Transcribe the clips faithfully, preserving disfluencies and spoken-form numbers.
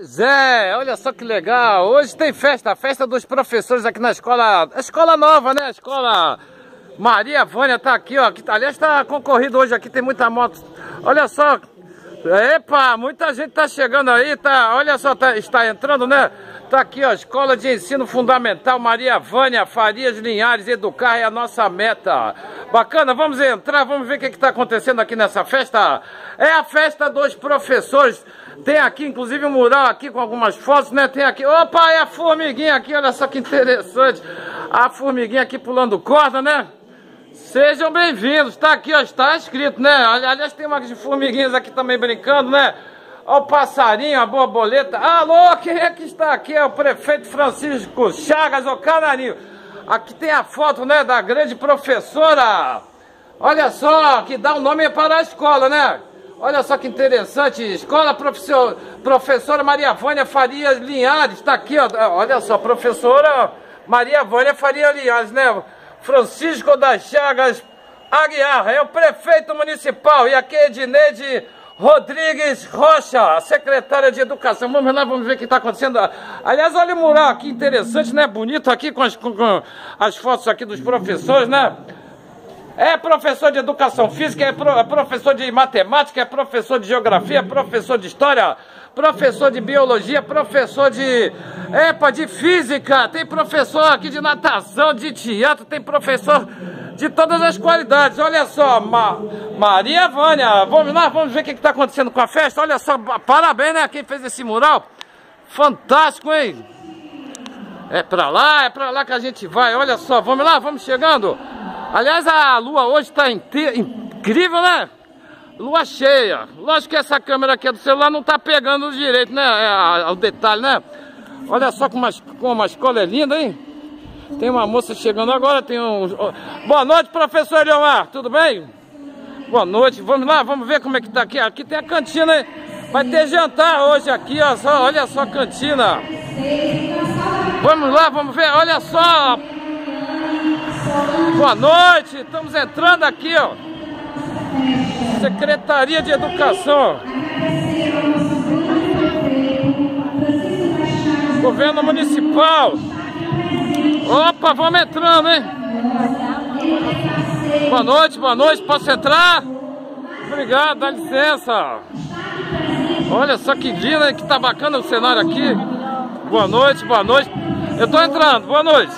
Zé, olha só que legal, hoje tem festa, a festa dos professores aqui na escola, a escola nova, né, a escola Maria Vânia tá aqui, ó, aqui, aliás tá concorrido hoje aqui, tem muita moto, olha só, epa, muita gente tá chegando aí, tá, olha só, tá, está entrando, né, tá aqui, ó, Escola de Ensino Fundamental Maria Vânia Farias Linhares, educar é a nossa meta. Bacana, vamos entrar, vamos ver o que está acontecendo aqui nessa festa. É a festa dos professores. Tem aqui, inclusive, um mural aqui com algumas fotos, né? Tem aqui, opa, é a formiguinha aqui, olha só que interessante. A formiguinha aqui pulando corda, né? Sejam bem-vindos, tá aqui, ó, está escrito, né? Aliás, tem umas formiguinhas aqui também brincando, né? Olha o passarinho, a borboleta. Alô, quem é que está aqui? É o prefeito Francisco Chagas, o Canarinho. Aqui tem a foto, né, da grande professora. Olha só, que dá o um nome para a escola, né? Olha só que interessante. Escola professor, Professora Maria Vânia Farias Linhares. Está aqui, ó. Olha só, professora Maria Vânia Farias Linhares, né? Francisco das Chagas Aguiar, é o prefeito municipal. E aqui é Edineide Rodrigues Rocha, a secretária de Educação. Vamos lá, vamos ver o que está acontecendo. Aliás, olha o mural aqui, interessante, né? Bonito aqui com as, com, com as fotos aqui dos professores, né? É professor de Educação Física, é, pro, é professor de Matemática, é professor de Geografia, é professor de História, professor de Biologia, professor de... Epa, de Física, tem professor aqui de Natação, de Teatro, tem professor de todas as qualidades. Olha só, Ma Maria Vânia, vamos lá, vamos ver o que está acontecendo com a festa. Olha só, parabéns, né, quem fez esse mural. Fantástico, hein? É pra lá, é pra lá que a gente vai. Olha só, vamos lá, vamos chegando. Aliás, a lua hoje está incrível, né? Lua cheia. Lógico que essa câmera aqui do celular não tá pegando direito, né? É, o detalhe, né? Olha só como a, como a escola é linda, hein? Tem uma moça chegando agora, tem um... Boa noite, professor Eliomar, tudo bem? Boa noite, vamos lá, vamos ver como é que tá aqui. Aqui tem a cantina, hein? Vai ter jantar hoje aqui, ó, só, olha só a cantina. Vamos lá, vamos ver, olha só. Boa noite, estamos entrando aqui, ó. Secretaria de Educação. Governo Municipal. Opa, vamos entrando, hein? Boa noite, boa noite, posso entrar? Obrigado, dá licença. Olha só que lindo, hein? Que tá bacana o cenário aqui. Boa noite, boa noite. Eu tô entrando, boa noite.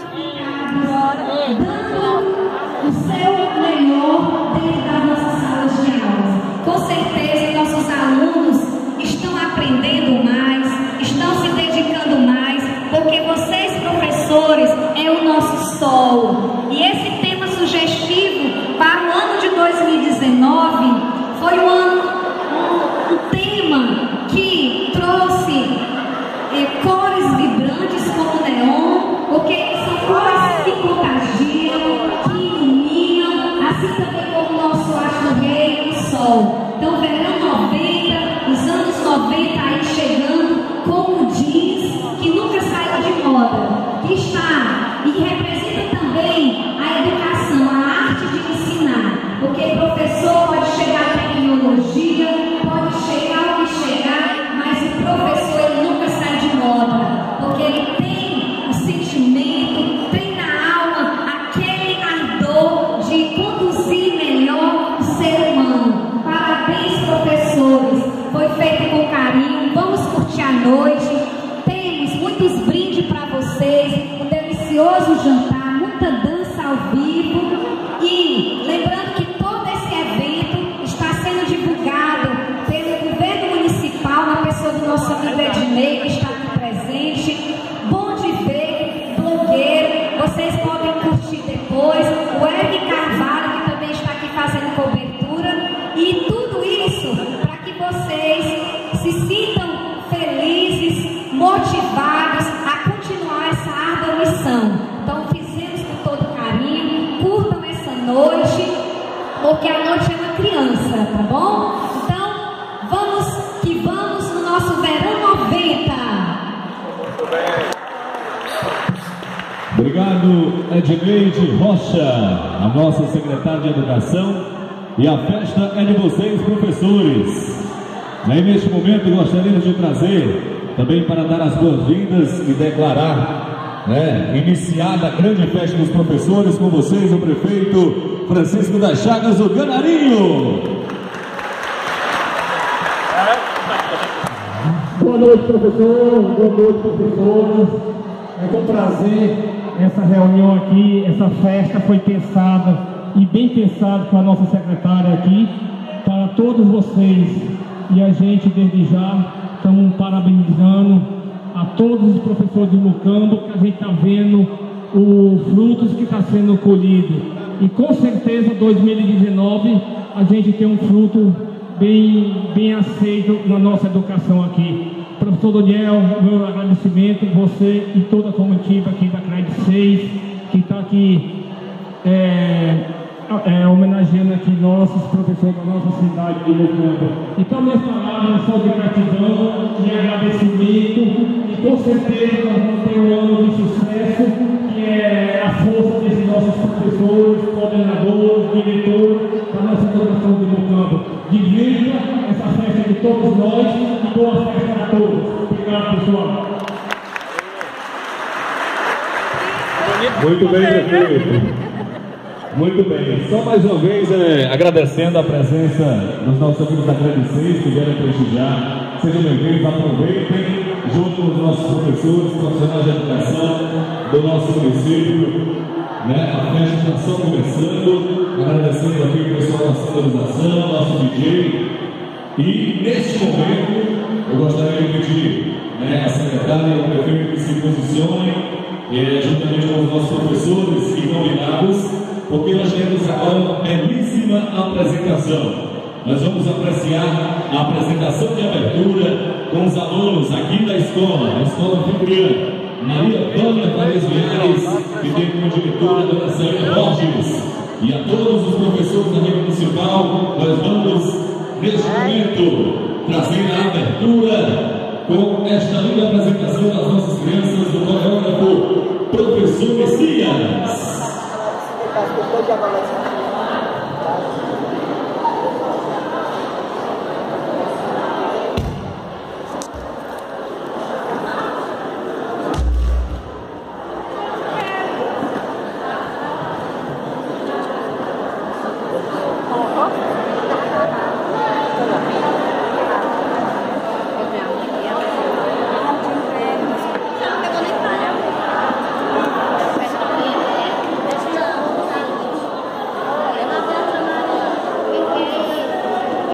O seu melhor dentro das nossas salas de aula. Com certeza, nossos alunos estão aprendendo mais, estão se dedicando mais, porque vocês, professores, é o nosso sol. E esse tema sugestivo para o ano de dois mil e dezenove foi um ano, um, um tema que trouxe eh, cores vibrantes como neon, porque são cores que contagiam, que iluminam, assim também como o nosso astro rei, o sol. Então, verão noventa, os anos noventa aí chegando, como diz, que nunca saiu de moda, que está e representa também a educação, a arte de ensinar, porque o professor pode chegar à tecnologia, pode chegar o que chegar, mas o professor ele nunca sai de moda, porque ele tem o sentimento, tem na alma aquele ardor de conduzir melhor o ser humano. Parabéns, professores, foi feito com carinho, vamos curtir a noite, temos muitos brindes para vocês, um delicioso jantar, muita dança ao vivo e lembrando que todo esse evento está sendo divulgado pelo governo municipal, na pessoa do nosso amigo Ednei, que está aqui presente. Bom de ver, blogueiro, vocês podem curtir depois, o Eric Carvalho, que também está aqui fazendo cobertura, e tudo isso para que vocês se sintam felizes, motivados a continuar essa árdua missão. Então fizemos com todo carinho, curtam essa noite, porque a noite é uma criança, tá bom? Então vamos que vamos no nosso verão noventa. Muito bem. Obrigado, Edineide Rocha, a nossa secretária de Educação. E a festa é de vocês, professores. Aí, neste momento, gostaríamos de trazer também para dar as boas-vindas e declarar, né, iniciada a grande festa dos professores, com vocês o prefeito Francisco das Chagas, o Ganarinho. Boa noite, professor. Boa noite, professores. É com prazer essa reunião aqui, essa festa foi pensada e bem pensada com a nossa secretária aqui, para todos vocês. E a gente, desde já, estamos parabenizando a todos os professores de Mucambo, que a gente está vendo os frutos que está sendo colhido. E com certeza, dois mil e dezenove, a gente tem um fruto bem, bem aceito na nossa educação aqui. Professor Daniel, meu agradecimento, você e toda a comitiva aqui da CRED seis, que está aqui é, é, homenageando aqui nossos professores da nossa cidade de Mucambo. Então, minhas palavras são de gratidão e agradecimento, e com certeza nós vamos ter um ano de sucesso, que é a força desses nossos professores, coordenadores, diretores da nossa educação de Mucambo. Divirta essa festa de todos nós e boa festa a todos. Obrigado, pessoal. Muito bem, prefeito. Muito bem. Só mais uma vez, é, agradecendo a presença dos nossos amigos da CRED seis que vieram prestigiar. Sejam bem-vindos, aproveitem, junto com os nossos professores, profissionais de educação do nosso município. Né? A festa está só começando. Agradecendo aqui o pessoal da sonorização, nosso D J. E neste momento, eu gostaria de pedir, né, a secretária e o prefeito que se posicionem, eh, juntamente com os nossos professores e convidados, porque nós temos agora uma belíssima apresentação. Nós vamos apreciar a apresentação de abertura com os alunos aqui da escola, a escola anfitriã, Maria Vânia Farias Viares, que tem como diretora a dona Sânia Borges. E a todos os professores da rede municipal, nós vamos, neste momento, trazer a abertura com esta linda apresentação das nossas crianças do coreógrafo Professor Messias.